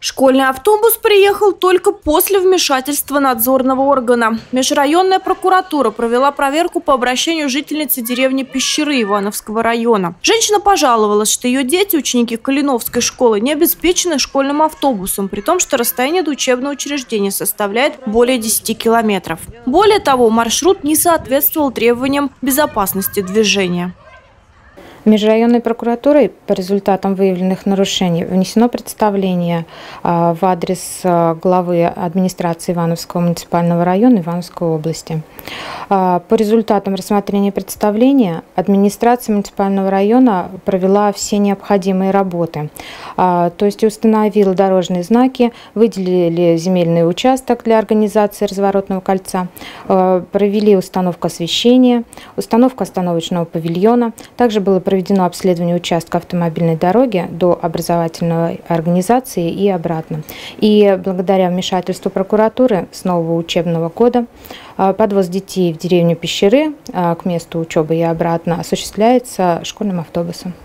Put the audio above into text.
Школьный автобус приехал только после вмешательства надзорного органа. Межрайонная прокуратура провела проверку по обращению жительницы деревни Пещеры Ивановского района. Женщина пожаловалась, что ее дети, ученики Калиновской школы, не обеспечены школьным автобусом, при том, что расстояние до учебного учреждения составляет более 10 километров. Более того, маршрут не соответствовал требованиям безопасности движения. Межрайонной прокуратурой по результатам выявленных нарушений внесено представление в адрес главы администрации Ивановского муниципального района Ивановской области. По результатам рассмотрения представления администрация муниципального района провела все необходимые работы. То есть установила дорожные знаки, выделили земельный участок для организации разворотного кольца, провели установку освещения, установку остановочного павильона. Также было проведено обследование участка автомобильной дороги до образовательной организации и обратно. И благодаря вмешательству прокуратуры с нового учебного года подвоз детей в деревню Пещеры к месту учебы и обратно осуществляется школьным автобусом.